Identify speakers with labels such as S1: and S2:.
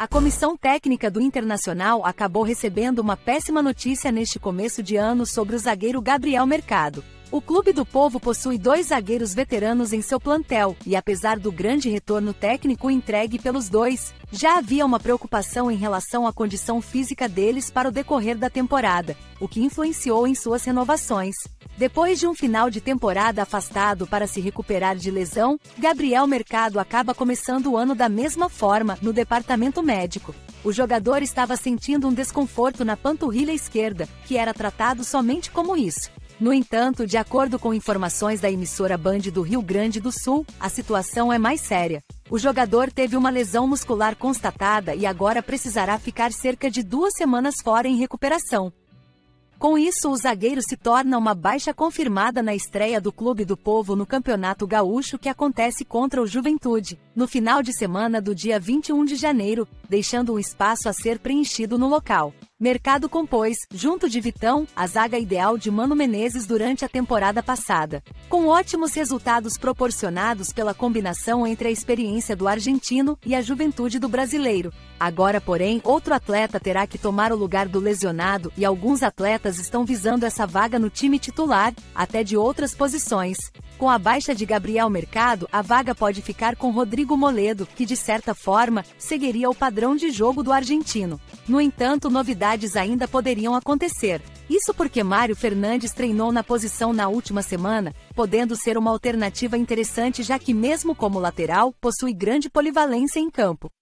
S1: A comissão técnica do Internacional acabou recebendo uma péssima notícia neste começo de ano sobre o zagueiro Gabriel Mercado. O Clube do Povo possui 2 zagueiros veteranos em seu plantel, e apesar do grande retorno técnico entregue pelos dois, já havia uma preocupação em relação à condição física deles para o decorrer da temporada, o que influenciou em suas renovações. Depois de um final de temporada afastado para se recuperar de lesão, Gabriel Mercado acaba começando o ano da mesma forma no departamento médico. O jogador estava sentindo um desconforto na panturrilha esquerda, que era tratado somente como isso. No entanto, de acordo com informações da emissora Band do Rio Grande do Sul, a situação é mais séria. O jogador teve uma lesão muscular constatada e agora precisará ficar cerca de 2 semanas fora em recuperação. Com isso, o zagueiro se torna uma baixa confirmada na estreia do Clube do Povo no Campeonato Gaúcho, que acontece contra o Juventude, no final de semana do dia 21 de janeiro, deixando um espaço a ser preenchido no local. Mercado compôs, junto de Vitão, a zaga ideal de Mano Menezes durante a temporada passada, com ótimos resultados proporcionados pela combinação entre a experiência do argentino e a juventude do brasileiro. Agora, porém, outro atleta terá que tomar o lugar do lesionado e alguns atletas estão visando essa vaga no time titular, até de outras posições. Com a baixa de Gabriel Mercado, a vaga pode ficar com Rodrigo Moledo, que de certa forma, seguiria o padrão de jogo do argentino. No entanto, novidades ainda poderiam acontecer. Isso porque Mário Fernandes treinou na posição na última semana, podendo ser uma alternativa interessante já que mesmo como lateral, possui grande polivalência em campo.